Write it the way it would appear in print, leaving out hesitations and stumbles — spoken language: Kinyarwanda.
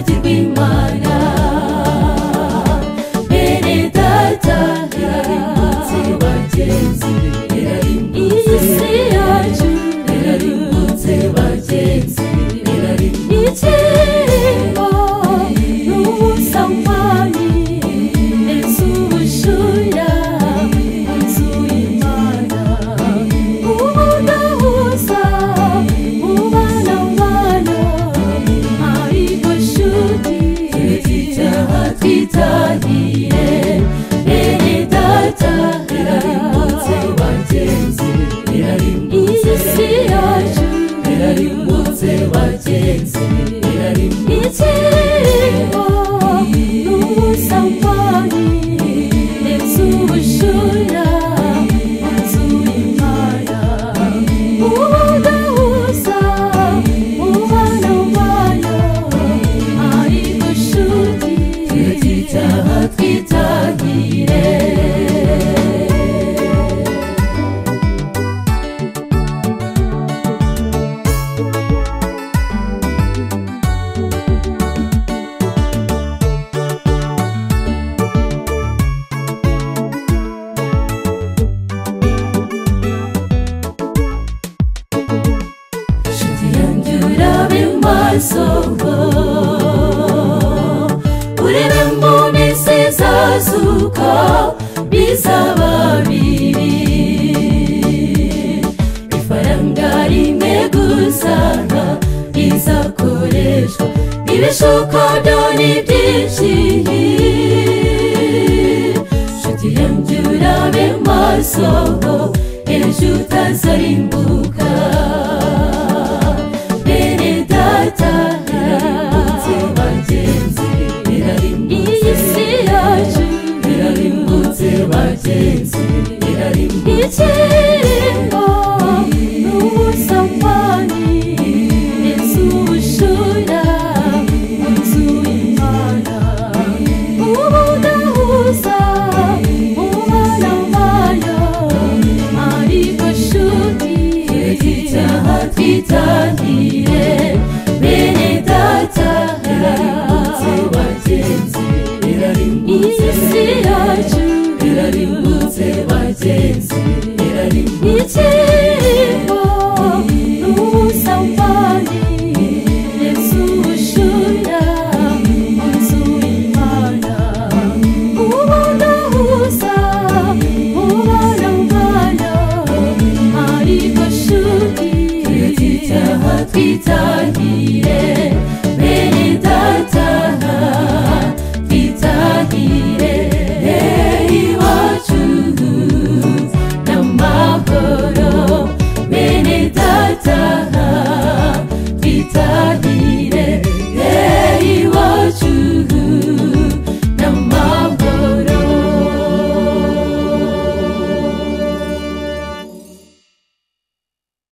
kwibagirwa Imana. Bene data yararimbutse, bagenzi yararimbutse, isi yacu yararimbutse, bagenzi yararimbutse. Ikirimo n'ubusambanyi ndetse ubujura mu nzu y'Imana, ubudahuza mu bana ariko nshuti icyaha twitahire. Bene data yararimbutse, bagenzi yararimbutse, isi yacu yararimbutse, bagenzi yararimbutse. Ikirimo n'ubusambanyi ndetse ubujura mu nzu y'Imana, ubudahuza mu bana ariko nshuti icyaha twitahire. Urebe mu minsi izazuka bizaba bibi, ifaranga rimwe gusa rizakoreshwa, ibishuko byo ni byinshi. Nshuti yanjye urabe maso ejo utazarimbuka. Bene data yararimbutse, bagenzi yararimbutse, isi yacu yararimbutse, bagenzi yararimbutse. Ikirimo n'ubusambanyi ndetse ubujura mu nzu y'Imana, ubudahuza mu bana ariko nshuti icyaha twitahire. Bene data yararimbutse, bagenzi yararimbutse, isi yacu yararimbutse, bagenzi yararimbutse. Ikirimo n'ubusambanyi ndetse ubujura mu nzu y'Imana, ubudahuza mu bana ariko nshuti icyaha twitahire.